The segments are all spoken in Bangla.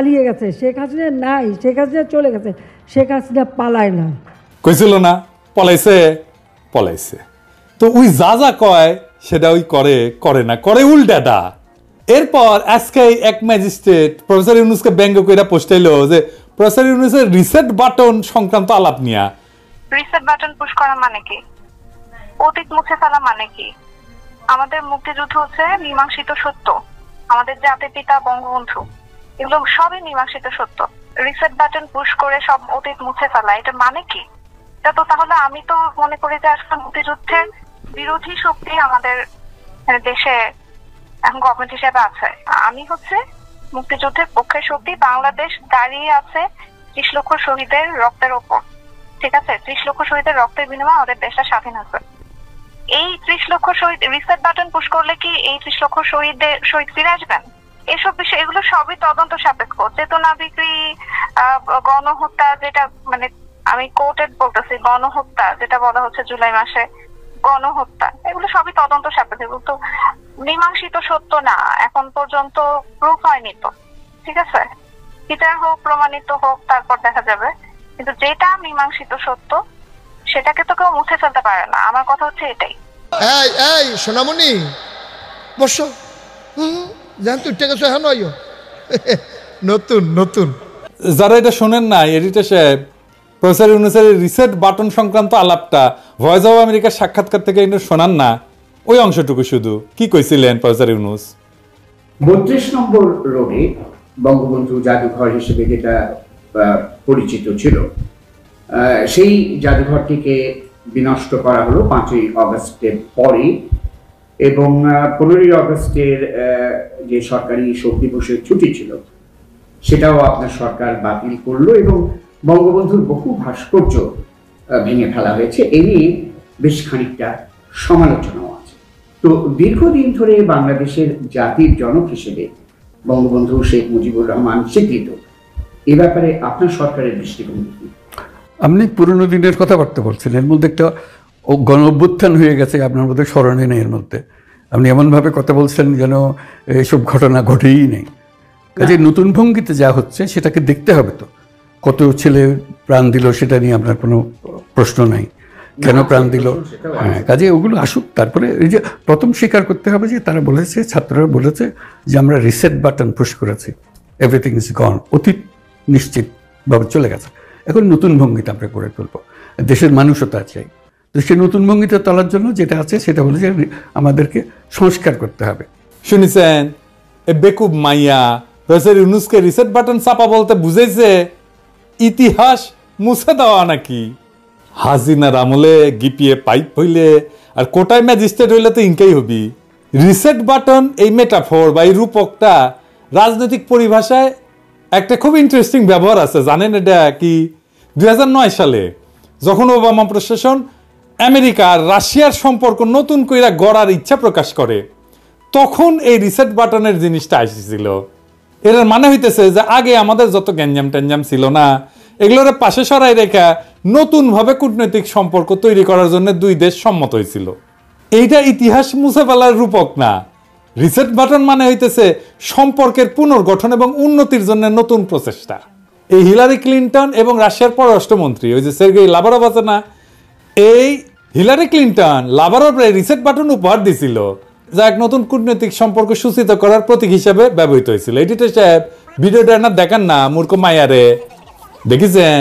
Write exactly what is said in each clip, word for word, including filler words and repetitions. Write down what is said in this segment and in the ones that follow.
পালিয়ে গেছে, শেখ হাসিনা নাই, শেখ হাসিনা চলে গেছে, শেখ হাসিনা পালায় না। কইছিল না পলাইছে, পলাইছে। তো ওই যা যা কয় সেটা ওই করে করে না, করে উল্টাটা। এরপর আজকে এক ম্যাজিস্ট্রেট প্রফেসর ইউনুসকে ব্যঙ্গ কইরা পোস্টাইলো যে প্রফেসর ইউনুসের রিসেট বাটন সংক্রান্ত আলাপ নিয়া। রিসেট বাটন পুশ করা মানে কি? অতীত মুছে ফেলা মানে কি? আমাদের মুক্তিযুদ্ধ হচ্ছে মীমাংসিত সত্য, আমাদের জাতির পিতা বঙ্গবন্ধু, এগুলো সবই মীমাংসিত সত্য। রিসেট বাটন পুশ করে সব অতীত মুছে ফেলা, এটা মানে কি? এটা তো তাহলে আমি তো মনে করি যে আসলে মুক্তিযুদ্ধের বিরোধী শক্তি আমাদের দেশে এখন গভর্নমেন্ট হিসেবে আছে। আমি হচ্ছে মুক্তিযুদ্ধের পক্ষের শক্তি। বাংলাদেশ দাঁড়িয়ে আছে ত্রিশ লক্ষ শহীদের রক্তের ওপর, ঠিক আছে? ত্রিশ লক্ষ শহীদের রক্তের বিনিময়ে আমাদের দেশটা স্বাধীন আছে। এই ত্রিশ লক্ষ শহীদ রিসেট বাটন পুশ করলে কি এই ত্রিশ লক্ষ শহীদের শহীদ ফিরে আসবেন? এসব বিষয় এগুলো সবই তদন্ত সাপেক্ষ। চেতনা বিক্রি, গণহত্যা, যেটা মানে আমি কোর্টেড বলতেছি, গণহত্যা যেটা বলা হচ্ছে জুলাই মাসে গণহত্যা, এগুলো সবই তদন্ত সাপেক্ষ, এগুলো তো মীমাংসিত সত্য না, এখন পর্যন্ত প্রুফ হয়নি তো, ঠিক আছে? বিচার হোক, প্রমাণিত হোক, তারপর দেখা যাবে। কিন্তু যেটা মীমাংসিত সত্য সেটাকে তো কেউ মুছে ফেলতে পারে না। আমার কথা হচ্ছে এটাই। এই এই সোনামণি বসো, হুম জান তুই টেকে সহান আইও নতুন নতুন যারা এটা শোনেন না, এডিটর সাহেব প্রফেসর ইউনুসের রিসেট বাটন সংক্রান্ত আলাপটা ভয়েস অফ আমেরিকার সাক্ষাৎকার থেকে শোনান না, ওই অংশটুকু শুধু কি কইছিলেন প্রফেসর ইউনুস। বত্রিশ নম্বর রোডে বঙ্গবন্ধু জাদুঘর হিসেবে যেটা পরিচিত ছিল, সেই জাদুঘরটিকে বিনষ্ট করা হলো পাঁচই অগস্টের পরে, এবং পনেরোই অগস্টের যে সরকারি শোক দিবসের ছুটি ছিল সেটাও আপনার সরকার বাতিল করলো, এবং বঙ্গবন্ধুর বহু ভাস্কর্য ভেঙে ফেলা হয়েছে। এই নিয়ে বেশ খানিকটা সমালোচনাও আছে। তো দীর্ঘদিন ধরে বাংলাদেশের জাতির জনক হিসেবে বঙ্গবন্ধু শেখ মুজিবুর রহমান স্বীকৃত, এ ব্যাপারে আপনার সরকারের দৃষ্টিভঙ্গি কি? আপনি পুরনো দিনের কথাবার্তা বলছেন, এর মধ্যে একটা গণ অভ্যুত্থান হয়ে গেছে, আপনার মধ্যে স্মরণে নেই। এর মধ্যে আপনি এমনভাবে কথা বলছেন যেন এসব ঘটনা ঘটেই নেই। কাজে নতুন ভঙ্গিতে যা হচ্ছে সেটাকে দেখতে হবে। তো কত ছেলে প্রাণ দিল সেটা নিয়ে আপনার কোনো প্রশ্ন নাই, কেন প্রাণ দিল, হ্যাঁ, কাজে ওগুলো আসুক। তারপরে এই যে প্রথম স্বীকার করতে হবে যে তারা বলেছে, ছাত্ররা বলেছে যে আমরা রিসেট বাটন পুশ করেছি, এভরিথিং ইজ গন, অতীত নিশ্চিতভাবে চলে গেছে, এখন নতুন ভঙ্গিতে আমরা করে তুলবো। দেশের মানুষতা চাই, তো সে নতুন ভঙ্গিতে তোলার জন্য যেটা আছে সেটা হলো যে আমাদেরকে সংস্কার করতে হবে। শুনেছেন এ বেকুব মাইয়া প্রফেসর ইউনুসকে রিসেট বাটন চাপা বলতে বুঝেছে ইতিহাস মুছে দেওয়া নাকি। হাসিনার আমলে গিপিয়ে পাইপ হইলে আর কোটায় ম্যাজিস্ট্রেট হইলে তো ইনকাই হবি। রিসেট বাটন এই মেটাফোর বা এই রূপকটা রাজনৈতিক পরিভাষায় একটা খুব ইন্টারেস্টিং ব্যবহার আছে, জানেন এটা কি? দুই হাজার নয় সালে যখন ওবামা প্রশাসন আমেরিকা আর রাশিয়ার সম্পর্ক নতুন করে গড়ার ইচ্ছা প্রকাশ করে, তখন এই রিসেট বাটনের জিনিসটা আসছিল। এর মানে হইতেছে যে আগে আমাদের যত গ্যাঞ্জাম ট্যাঞ্জাম ছিল না, এগুলোর পাশে সরাই রেখা নতুনভাবে কূটনৈতিক সম্পর্ক তৈরি করার জন্য দুই দেশ সম্মত হয়েছিল। এইটা ইতিহাস মুছে ফেলার রূপক না। রিসেট বাটন মানে হইতেছে সম্পর্কের পুনর্গঠন এবং উন্নতির জন্য নতুন প্রচেষ্টা। এই হিলারি ক্লিন্টন এবং রাশিয়ার পররাষ্ট্রমন্ত্রী ওই যে সের্গেই লাভারভ আছে না, এই হিলারি ক্লিন্টন লাভারভরে রিসেট বাটন উপহার দিছিল, যা এক নতুন কূটনৈতিক সম্পর্ক সূচিত করার প্রতীক হিসেবে ব্যবহৃত হয়েছিল। এডিটর সাহেব ভিডিওটা না দেখান না, মূর্খ মায়ারে দেখেছেন?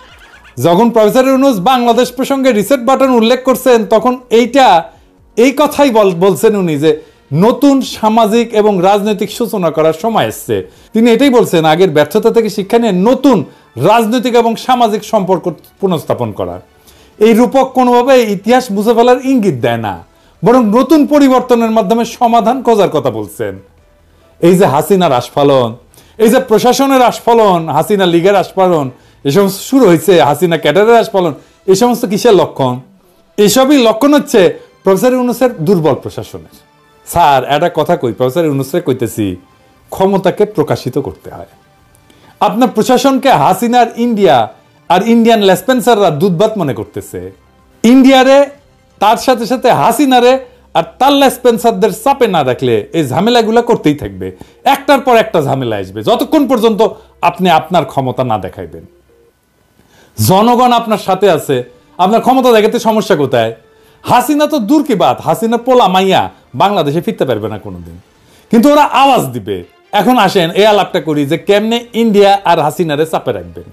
যখন প্রফেসর ইউনুস বাংলাদেশ প্রসঙ্গে রিসেট বাটন উল্লেখ করছেন তখন এইটা এই কথাই বলছেন উনি যে নতুন সামাজিক এবং রাজনৈতিক সূচনা করার সময় এসছে। তিনি এটাই বলছেন আগের ব্যর্থতা থেকে শিক্ষা নিয়ে নতুন রাজনৈতিক এবং সামাজিক সম্পর্ক পুনঃস্থাপন করার। এই রূপক কোনোভাবে ইতিহাস মুছে ফেলার ইঙ্গিত দেয় না, বরং নতুন পরিবর্তনের মাধ্যমে সমাধান খোঁজার কথা বলছেন। এই যে হাসিনার আস্ফালন, এই যে প্রশাসনের আস্ফালন, হাসিনা লীগের আস্ফালন, এ সমস্ত শুরু হয়েছে, হাসিনা ক্যাডারের আস্ফালন, এই সমস্ত কিসের লক্ষণ? এসবই লক্ষণ হচ্ছে প্রফেসর ইউনুসের দুর্বল প্রশাসনের। স্যার একটা কথা কই, প্রফেসর ইউনুসরে কইতেছি, ক্ষমতাকে প্রকাশিত করতে হয়। আপনার প্রশাসনকে হাসিনার ইন্ডিয়া আর ইন্ডিয়ান লেসপেন্সাররা দুধভাত মনে করতেছে। ইন্ডিয়ারে তার সাথে সাথে হাসিনারে আর তাল্লা স্পেন্সারদের চাপে না রাখলে এই ঝামেলাগুলো করতেই থাকবে, একটার পর একটা ঝামেলা আসবে যতক্ষণ পর্যন্ত আপনি আপনার ক্ষমতা না দেখাইবেন। জনগণ আপনার সাথে আছে, আপনার ক্ষমতা দেখাতে সমস্যা কোথায়? হাসিনা তো দূর কি বাত, হাসিনা পোলা মাইয়া বাংলাদেশে ফিরতে পারবে না কোনোদিন, কিন্তু ওরা আওয়াজ দিবে। এখন আসেন এই আলাপটা করি যে কেমনে ইন্ডিয়া আর হাসিনারে চাপে রাখবেন।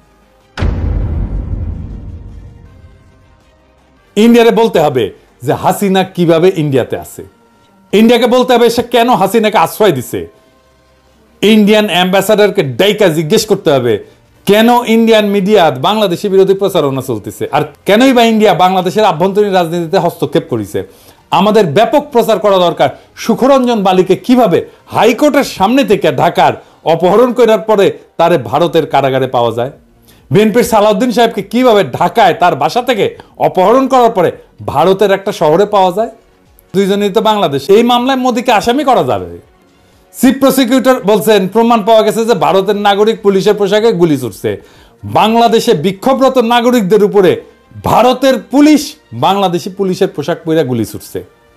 ইন্ডিয়ারে বলতে হবে যে হাসিনা কিভাবে ইন্ডিয়াতে আছে, ইন্ডিয়াকে বলতে হবে সে কেন হাসিনাকে আশ্রয় দিছে, ইন্ডিয়ান অ্যাম্বাসাডারকে ডাইকা জিজ্ঞেস করতে হবে কেন ইন্ডিয়ান মিডিয়া বাংলাদেশি বিরোধী প্রচারণা চলতেছে, আর কেনই বা ইন্ডিয়া বাংলাদেশের আভ্যন্তরীণ রাজনীতিতে হস্তক্ষেপ করেছে। আমাদের ব্যাপক প্রচার করা দরকার সুখরঞ্জন বালিকে কিভাবে হাইকোর্টের সামনে থেকে ঢাকার অপহরণ করার পরে তারে ভারতের কারাগারে পাওয়া যায়, বিএনপির সালাউদ্দিন সাহেবকে কিভাবে ঢাকায় তার বাসা থেকে অপহরণ করার পরে ভারতের একটা শহরে পাওয়া যায়। দুইজনই তো বাংলাদেশ। এই মামলায় মোদীকে আসামি করা যাবে। চিফ প্রসিকিউটর বলছেন প্রমাণ পাওয়া গেছে যে ভারতের নাগরিক পুলিশের পোশাকে গুলি ছুটছে। বাংলাদেশে বিক্ষোভরত নাগরিকদের উপরে ভারতের পুলিশ বাংলাদেশি পুলিশের পোশাক পরে গুলি ছুটছে।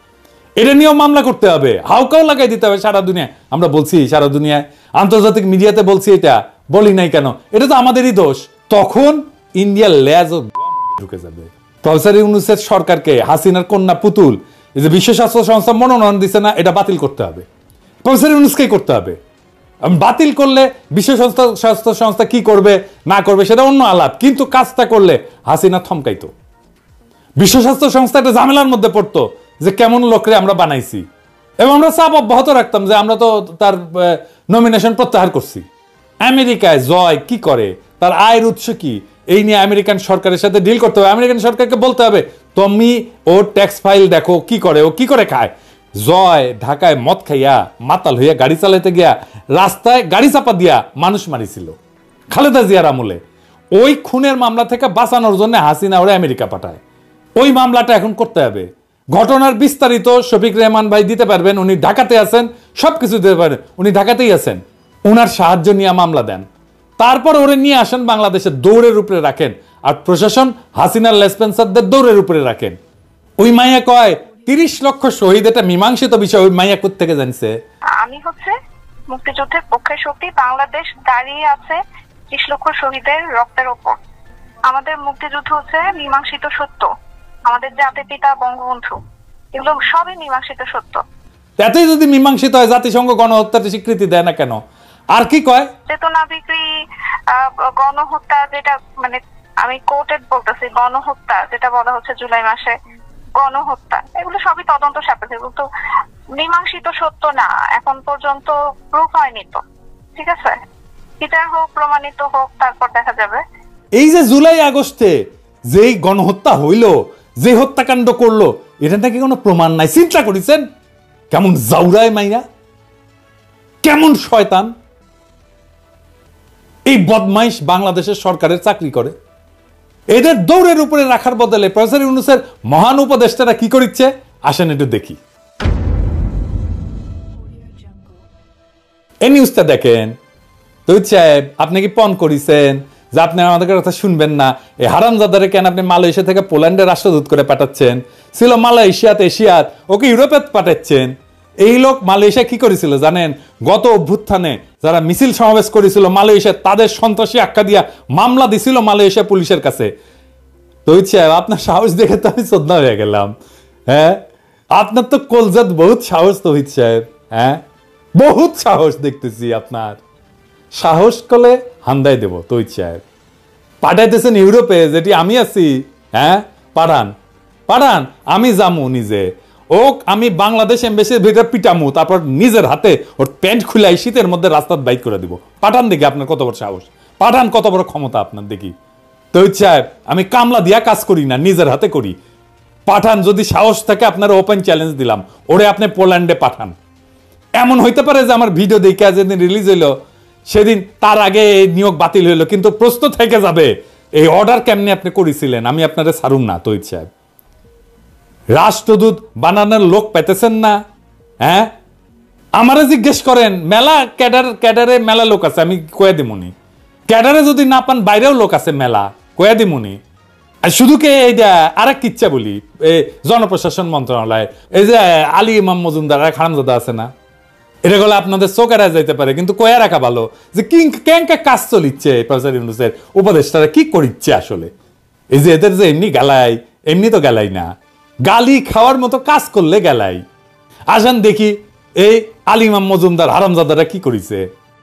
এটা নিয়েও মামলা করতে হবে, হাউকাও লাগাই দিতে হবে সারা দুনিয়া। আমরা বলছি সারা দুনিয়ায়, আন্তর্জাতিক মিডিয়াতে বলছি, এটা বলি নাই কেন? এটা তো আমাদেরই দোষ। তখন ইন্ডিয়ার ল্যাজ ঢুকে যাবে। প্রফেসর ইউনূসের সরকারকে হাসিনার কন্যা পুতুল এই যে বিশ্ব স্বাস্থ্য সংস্থা মনোনয়ন দিচ্ছে না, এটা বাতিল করতে হবে। প্রফেসর ইউনূসকেই করতে হবে। বাতিল করলে বিশ্ব স্বাস্থ্য সংস্থা কি করবে না করবে সেটা অন্য আলাপ, কিন্তু কাজটা করলে হাসিনা থমকাইতো। বিশ্ব স্বাস্থ্য সংস্থা একটা ঝামেলার মধ্যে পড়তো যে কেমন লোকরে আমরা বানাইছি, এবং আমরা চাপ অব্যাহত রাখতাম যে আমরা তো তার নমিনেশন প্রত্যাহার করছি। আমেরিকায় জয় কি করে, তার আয়ের উৎস কি, এই নিয়ে আমেরিকান সরকারের সাথে ডিল করতে হবে। আমেরিকান সরকারকে বলতে হবে তুমি ও ট্যাক্স ফাইল দেখো কি করে, ও কি করে খায়। জয় ঢাকায় মদ খাইয়া মাতাল হইয়া গাড়ি চালাইতে গিয়া রাস্তায় গাড়ি চাপা দিয়া মানুষ মারিছিল খালেদা জিয়ার আমলে। ওই খুনের মামলা থেকে বাঁচানোর জন্য হাসিনা ওরে আমেরিকা পাঠায়। ওই মামলাটা এখন করতে হবে। ঘটনার বিস্তারিত শফিক রেহমান ভাই দিতে পারবেন, উনি ঢাকাতে আছেন, সবকিছু দিতে পারেন, উনি ঢাকাতেই আছেন। উনার সাহায্য নিয়ে মামলা দেন, তারপর ওরে নিয়ে আসেন বাংলাদেশের দৌড়ের উপরে রাখেন, আর প্রশাসন হাসিনার লেসপেন্সারদের দৌড়ের উপরে রাখেন। ওই মাইয়া কয় তিরিশ লক্ষ শহীদ, এটা মীমাংসিত বিষয়। ওই মাইয়া কোত্থেকে জানছে? আমি হচ্ছে মুক্তিযুদ্ধের পক্ষের শক্তি। বাংলাদেশ দাঁড়িয়ে আছে ত্রিশ লক্ষ শহীদের রক্তের ওপর। আমাদের মুক্তিযুদ্ধ হচ্ছে মীমাংসিত সত্য। আমাদের জাতির পিতা বঙ্গবন্ধু, এগুলো সবই মীমাংসিত সত্য। এতই যদি মীমাংসিত হয় জাতিসংঘ গণহত্যার স্বীকৃতি দেয় না কেন? আর কি কয় চেতনা বিক্রি, গণহত্যা, যেটা মানে আমি কোর্টেড বলতেছি, গণহত্যা যেটা বলা হচ্ছে জুলাই মাসে গণহত্যা, এগুলো সবই তদন্ত সাপেক্ষ, এগুলো তো মীমাংসিত সত্য না, এখন পর্যন্ত প্রুফ হয়নি। তো ঠিক আছে, বিচার হোক, প্রমাণিত হোক, তারপর দেখা যাবে। এই যে জুলাই আগস্টে যেই গণহত্যা হইল, যে হত্যাকাণ্ড করলো, এটা নাকি কোনো প্রমাণ নাই। চিন্তা করেছেন কেমন জাউরায় মাইয়া, কেমন শয়তান। এই বদমাইশ বাংলাদেশের সরকারের চাকরি করে, এদের দৌড়ের উপরে রাখার বদলে প্রফেসর ইউনূসের মহান উপদেষ্টারা কি করিচ্ছে আসেন একটু দেখি। এই নিউজটা দেখেন। তো সাহেব আপনি কি পণ করেছেন যে আপনি আমাদের কথা শুনবেন না? এই হারামজাদারে কেন আপনি মালয়েশিয়া থেকে পোল্যান্ডের রাষ্ট্রদূত করে পাঠাচ্ছেন? ছিল মালয়েশিয়াতে, এশিয়াত, ওকে ইউরোপে পাঠাচ্ছেন। এই লোক মালয়েশিয়া কি করেছিল জানেন? গত অভ্যুত্থানে যারা মিছিল সমাবেশ করেছিল মালয়েশিয়া, তাদের সন্ত্রাসী আখ্যা দিয়া মামলা দিছিল মালয়েশিয়া পুলিশের কাছে। তো সাহেব আপনার সাহস দেখে তো আমি শ্রদ্ধা হয়ে গেলাম। হ্যাঁ, আপনার তো কলজাত বহুত সাহস তৌহিদ সাহেব। হ্যাঁ, বহুত সাহস দেখতেছি আপনার। সাহস করলে হান্দাই দেব। তৌহিদ সাহেব পাঠাইতেছেন ইউরোপে, যেটি আমি আছি। হ্যাঁ, পাঠান পাঠান, আমি যামু নিজে। ও আমি বাংলাদেশ এমবেসির ভিতরে পিটামু, তারপর নিজের হাতে ওর প্যান্ট খুলাই শীতের মধ্যে রাস্তার বাইক করে দিব। পাঠান দেখি আপনার কত বড় সাহস, পাঠান কত বড় ক্ষমতা আপনার দেখি। তৌহিদ সাহেব আমি কামলা দিয়া কাজ করি না, নিজের হাতে করি। পাঠান, যদি সাহস থাকে আপনার ওপেন চ্যালেঞ্জ দিলাম, ওরে আপনি পোল্যান্ডে পাঠান। এমন হইতে পারে যে আমার ভিডিও দেখে যেদিন রিলিজ হইলো সেদিন তার আগে এই নিয়োগ বাতিল হইলো, কিন্তু প্রশ্ন থেকে যাবে এই অর্ডার কেমনে আপনি করেছিলেন। আমি আপনারে ছাড়ুম না তৌহিদ সাহেব। রাষ্ট্রদূত বানানোর লোক পেতেছেন না? হ্যাঁ, আমারে জিজ্ঞেস করেন, মেলা ক্যাডার ক্যাডারে মেলা লোক আছে, আমি কয়ে দিমুনি। ক্যাডারে যদি না পান বাইরেও লোক আছে মেলা, কয়ে দিমুনি। আর শুধু কে এইটা আর এক কিচ্ছা বলি, এই জনপ্রশাসন মন্ত্রণালয়, এই যে আলী ইমাম মজুমদার এক হারামজাদা আছে না, এটা গেলে আপনাদের চোখেরা যাইতে পারে, কিন্তু কয়া রাখা ভালো যে কি কেঙ্কা কাজ চলিচ্ছে প্রফেসর ইউনূসের উপদেষ্টারা কি করিচ্ছে আসলে। এই যে এদের যে এমনি গালাই, এমনি তো গালাই না, গালি খাওয়ার মতো কাজ করলে গালাই। আসেন দেখি এই আলী ইমাম মজুমদার হারামজাদারা কি করিছে।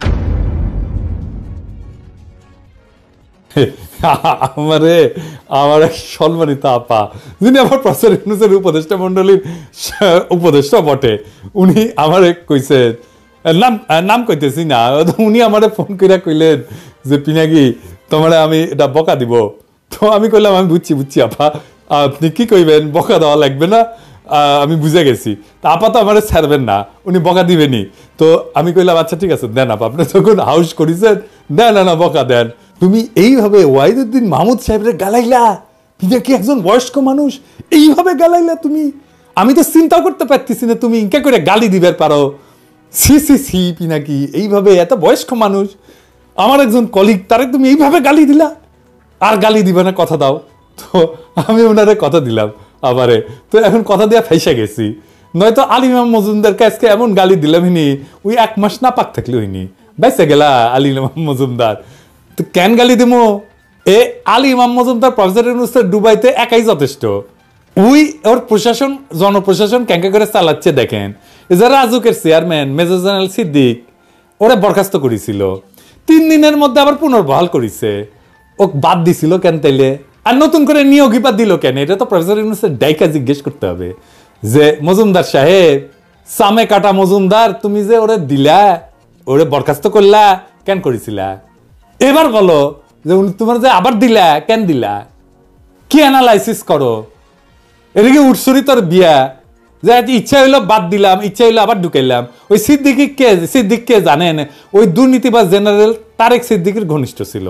আমারে আমার এক সম্মানিত আপা, যিনি আমার প্রফেসর ইউনূসের উপদেষ্টা মন্ডলীর উপদেষ্টা বটে, উনি আমারে কইছেন, নাম নাম কইতেছি না, উনি আমারে ফোন করে কইলেন যে পিনাকি তোমার আমি এটা বকা দিব। তো আমি কইলাম আমি বুঝছি বুঝছি আপা, আপনি কি কইবেন, বকা দেওয়া লাগবে না, আমি বুঝে গেছি। তা আপা তো আমার ছাড়বেন না, উনি বকা দিবেনি। তো আমি কইলাম আচ্ছা ঠিক আছে দেন আপা, আপনি যখন হাউস করেছেন দেন না বকা দেন। তুমি এইভাবে ওয়াহিদুদ্দিন মাহমুদ সাহেবের গালাইলা, কি একজন বয়স্ক মানুষ এইভাবে গালাইলা তুমি, আমি তো চিন্তাও করতে পারতেছি না তুমি ইনকা করে গালি দিবার পারো। সি সি সি পিনাকি, এইভাবে এত বয়স্ক মানুষ আমার একজন কলিগ, তারে তুমি এইভাবে গালি দিলা, আর গালি দিবে না কথা দাও। তো আমি ওনারে কথা দিলাম আবারে, তো এখন কথা দিয়া ফাইসা গেছি, নয়তো আলী ইমাম মজুমদার কাছকে এমন গালি দিলাম হিনি ওই এক মাস না পাক থাকলে হইনি, বেঁচে গেলা আলী ইমাম মজুমদার। তো কেন গালি দিমো, এ আলী ইমাম মজুমদার প্রফেসর ইউনূসের ডুবাইতে একাই যথেষ্ট। ওই ওর প্রশাসন জনপ্রশাসন ক্যাঙ্কা করে চালাচ্ছে দেখেন। এই যে রাজুকের চেয়ারম্যান মেজর জেনারেল সিদ্দিক, ওরা বরখাস্ত করেছিল, তিন দিনের মধ্যে আবার পুনর্বহাল করেছে। ও বাদ দিছিল কেন তাইলে, আর নতুন করে নিয়োগই বাদ দিল কেন? এটা তো প্রফেসর ইউনূসের ডাইকা জিজ্ঞেস করতে হবে যে মজুমদার সাহেব, সামে কাটা মজুমদার, তুমি যে ওরে দিলা, ওরে বরখাস্ত করলা কেন করেছিলা? এবার বলো যে তোমার যে আবার দিলা কেন দিলা, কি অ্যানালাইসিস করো। এদিকে উৎসরি তোর বিয়া, যে ইচ্ছা হইলো বাদ দিলাম, ইচ্ছা হইলো আবার ঢুকাইলাম। ওই সিদ্দিকি কে, সিদ্দিক কে জানেন? ওই দুর্নীতিবাজ জেনারেল তারেক সিদ্দিকের ঘনিষ্ঠ ছিল।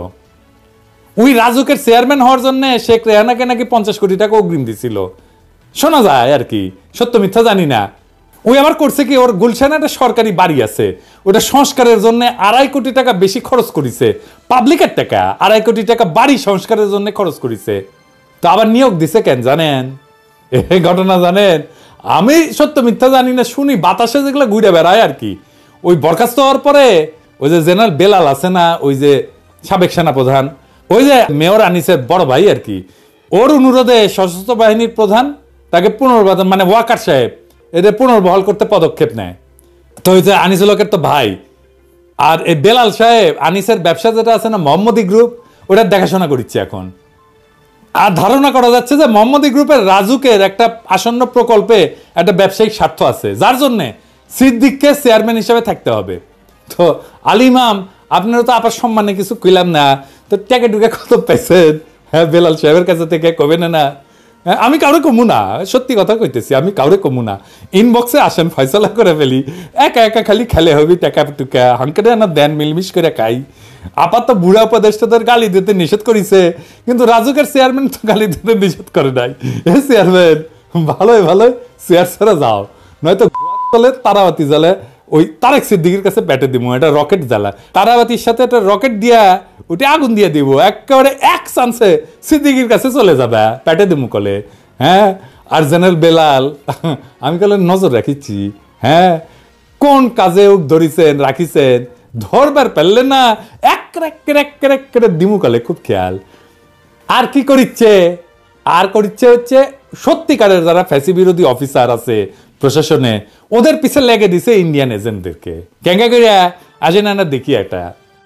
ওই রাজুকের চেয়ারম্যান হওয়ার জন্য শেখ রেহানাকে নাকি পঞ্চাশ কোটি টাকা অগ্রিম দিছিল, শোনা যায় আর কি, সত্য মিথ্যা জানি না। ওই আবার করছে কি, ওর গুলশানে একটা সরকারি বাড়ি আছে, ওটা সংস্কারের জন্য আড়াই কোটি টাকা বেশি খরচ করেছে, পাবলিকের টাকা আড়াই কোটি টাকা বাড়ি সংস্কারের জন্য খরচ করেছে। তো আবার নিয়োগ দিছে কেন জানেন? এই ঘটনা জানেন? আমি সত্য মিথ্যা জানি না, শুনি বাতাসে যেগুলো ঘুরে বেড়ায় আর কি। ওই বরখাস্ত হওয়ার পরে ওই যে জেনারেল বেলাল আছে না, ওই যে সাবেক সেনাপ্রধান, ওই যে মেয়র আনিসের বড় ভাই আর কি, ওর অনুরোধে সশস্ত্র বাহিনীর প্রধান তাকে পুনর্বাদন, মানে ওয়াকার সাহেব এদের পুনর্বহাল করতে পদক্ষেপ নেয়। তো ওই যে আনিসুল হকের তো ভাই, আর এই বেলাল সাহেব আনিসের ব্যবসা যেটা আছে না মোহাম্মদী গ্রুপ, ওটার দেখাশোনা করছে এখন। আর ধারণা করা যাচ্ছে যে মোহাম্মদী গ্রুপের রাজুকের একটা আসন্ন প্রকল্পে একটা ব্যবসায়িক স্বার্থ আছে, যার জন্যে সিদ্দিককে চেয়ারম্যান হিসেবে থাকতে হবে। তো আলী ইমাম, আপনারা তো আপার সম্মানে কিছু কইলাম না, তো ট্যাকে টুকে কত পাইছেন? হ্যাঁ, বেলাল সাহেবের কাছে থেকে কবে না না, আমি কাউরে কমু না, সত্যি কথা কইতেছি, আমি কাউরে কমু না। ইনবক্সে আসেন, ফয়সলা করে ফেলি, একা একা খালি খেলে হবি টাকা টুকা, হাঙ্কেটে না দেন মিলমিশ করে খাই। আপাত বুড়া উপদেষ্টাদের গালি দিতে নিষেধ করেছে, কিন্তু রাজুকের চেয়ারম্যান তো গালি দিতে নিষেধ করে নাই। এ চেয়ারম্যান ভালোই ভালোই চেয়ার ছাড়া যাও, নয়তো চলে তারাবাতি জ্বালে ওই তারেক সিদ্দিকের কাছে পেটে দিব, এটা রকেট জ্বালা, তারাবাতির সাথে একটা রকেট দিয়া ওটা আগুন দিয়ে দিব, একেবারে এক চান্সে সিদ্দিকের কাছে চলে যাবে, পেটে দিব কলে। হ্যাঁ, আর জেনারেল বেলাল আমি কলে নজর রাখিছি, হ্যাঁ কোন কাজে ওক ধরিছেন রাখিছেন, ধরবার পারলে না এক করে দিমু কলে, খুব খেয়াল। আর কি করিচ্ছে, আর করিচ্ছে হচ্ছে সত্যিকারের যারা ফ্যাসি বিরোধী অফিসার আছে প্রশাসনে, ওদের পিছে লেগে দিছে ইন্ডিয়ান এজেন্টদেরকে। ক্যাঙ্গা করিয়া আসে না না দেখি একটা,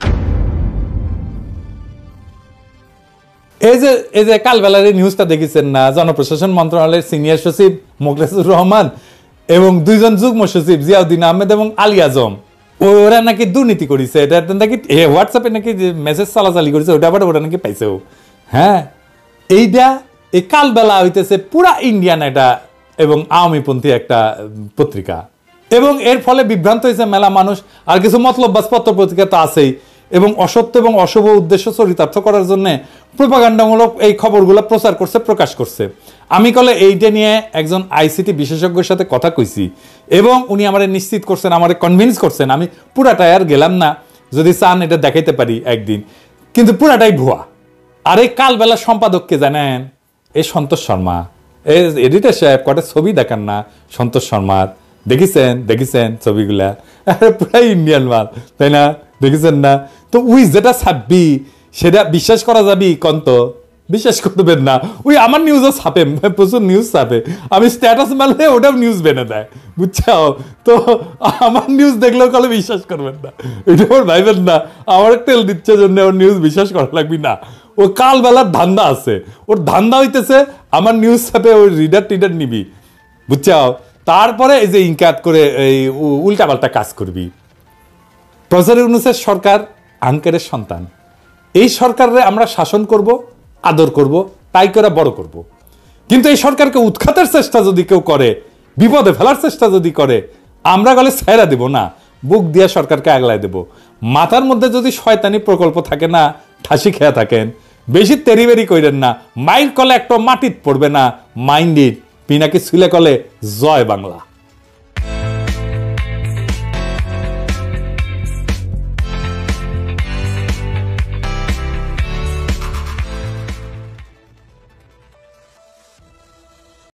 এই যে এই যে কালবেলার এই নিউজটা দেখেছেন না, জনপ্রশাসন মন্ত্রণালয়ের সিনিয়র সচিব মোখলেসুর রহমান এবং দুইজন যুগ্ম সচিব জিয়াউদ্দিন আহমেদ এবং আলী আজম, ওরা নাকি দুর্নীতি করেছে, এটা নাকি হোয়াটসঅ্যাপে নাকি মেসেজ চালাচালি করেছে, ওটা আবার ওটা নাকি পাইছেও। হ্যাঁ, এইটা এই কালবেলা হইতেছে পুরা ইন্ডিয়ান এটা এবং আওয়ামীপন্থী একটা পত্রিকা, এবং এর ফলে বিভ্রান্ত হয়েছে মেলা মানুষ। আর কিছু মতলববাজ পত্র পত্রিকা তো আছেই, এবং অসত্য এবং অশুভ উদ্দেশ্য চরিতার্থ করার জন্য প্রোপাগান্ডামূলক এই খবরগুলো প্রচার করছে, প্রকাশ করছে। আমি কলে এইটা নিয়ে একজন আইসিটি বিশেষজ্ঞের সাথে কথা কইছি, এবং উনি আমার নিশ্চিত করছেন, আমার কনভিন্স করছেন, আমি পুরাটাই আর গেলাম না, যদি চান এটা দেখাইতে পারি একদিন, কিন্তু পুরাটাই ভুয়া। আর এই কালবেলা সম্পাদককে জানেন, এই সন্তোষ শর্মা এই এডিটর সাহেব কটা ছবি দেখান না সন্তোষ শর্মার, দেখেছেন দেখেছেন ছবিগুলা, প্রায় ইন্ডিয়ান মাল, তাই না? দেখেছেন না? তো উই যেটা ছাপবি সেটা বিশ্বাস করা যাবি কন্ত? বিশ্বাস করবেন না। ওই আমার নিউজও ছাপে, প্রচুর নিউজ ছাপে, আমি স্ট্যাটাস মারলে ওটাও নিউজ বেনে দেয়, বুঝছো? তো আমার নিউজ দেখলেও কালে বিশ্বাস করবেন না, এটা ওর ভাইবেন না আমার তেল দিচ্ছে জন্য ওর নিউজ বিশ্বাস করা লাগবি না। ও কাল বেলার ধান্দা আছে, ওর ধান্দা হইতেছে আমার নিউজ ছাপে ওই রিডার টিডার নিবি, বুঝছো? তারপরে এই যে ইনকাত করে এই উল্টাপাল্টা কাজ করবি। প্রফেসর ইউনূসের সরকার আঙ্কেরের সন্তান, এই সরকারে আমরা শাসন করব, আদর করব, তাই করে বড় করব। কিন্তু এই সরকারকে উৎখাতের চেষ্টা যদি কেউ করে, বিপদে ফেলার চেষ্টা যদি করে, আমরা গলে ছাইরা দেব না, বুক দিয়ে সরকারকে আগলায় দেব। মাথার মধ্যে যদি শয়তানি প্রকল্প থাকে না, ঠাসি খেয়া থাকেন, বেশি তেরিবেরি কইরেন না, মাইর কলে একটা মাটিত পড়বে না, মাইন্ডিড পিনাকি ছুলে কলে জয় বাংলা।